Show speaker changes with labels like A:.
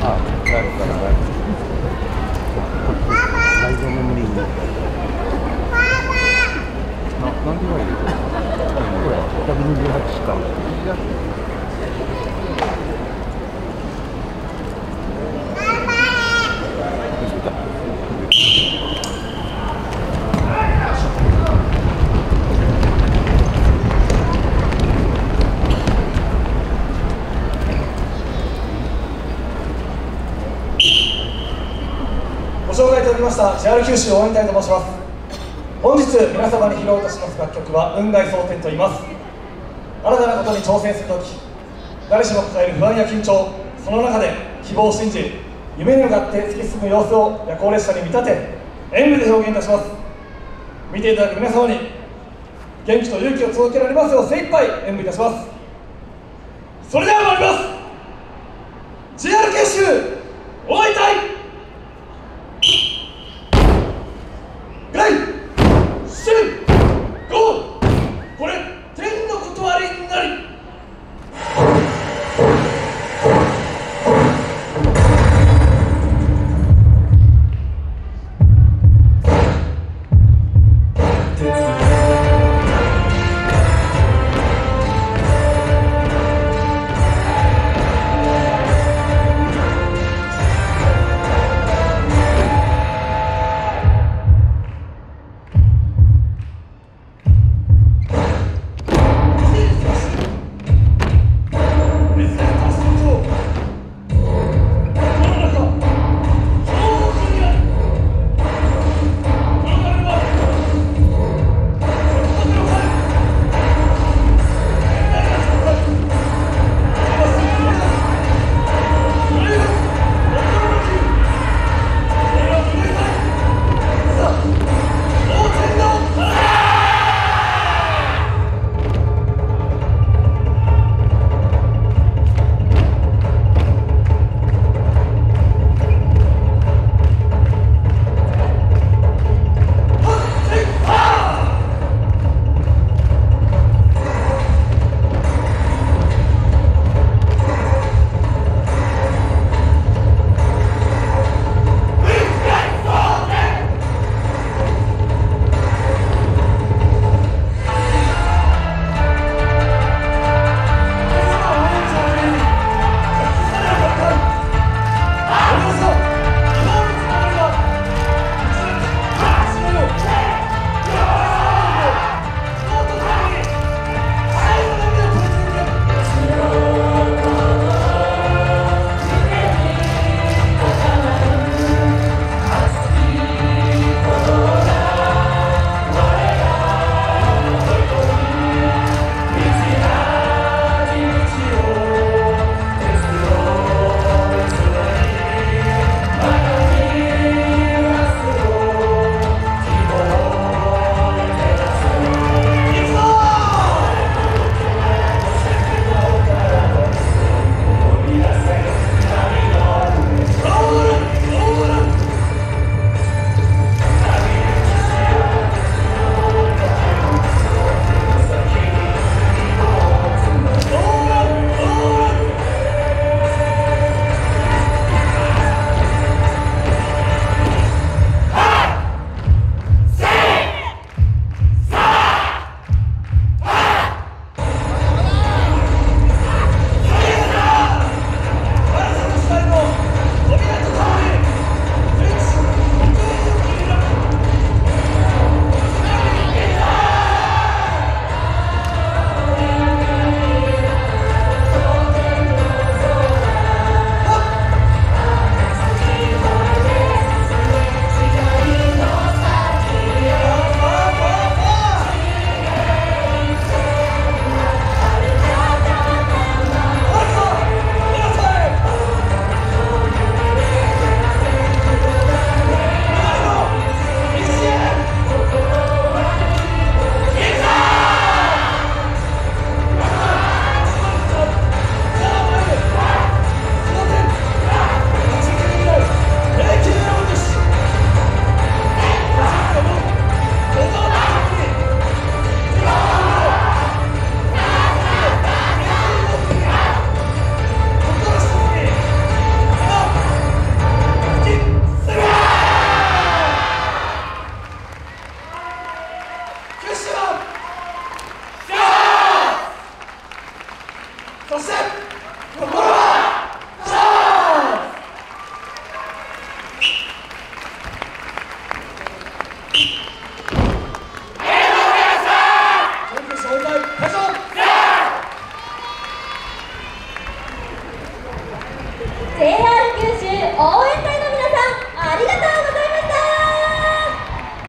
A: あ、なるからな。内臓メモリーに。何キロ入れてる？これ128しか。
B: ご紹介いただきました JR 九州応援隊と申します。本日皆様に披露いたします楽曲は雲外蒼天と言います。新たなことに挑戦するとき、誰しも抱える不安や緊張、その中で希望を信じ、夢に向かって突き進む様子を夜行列車に見立て、演舞で表現いたします。見ていただく皆様に元気と勇気を届けられますよう精一杯演舞いたします。それでは参ります。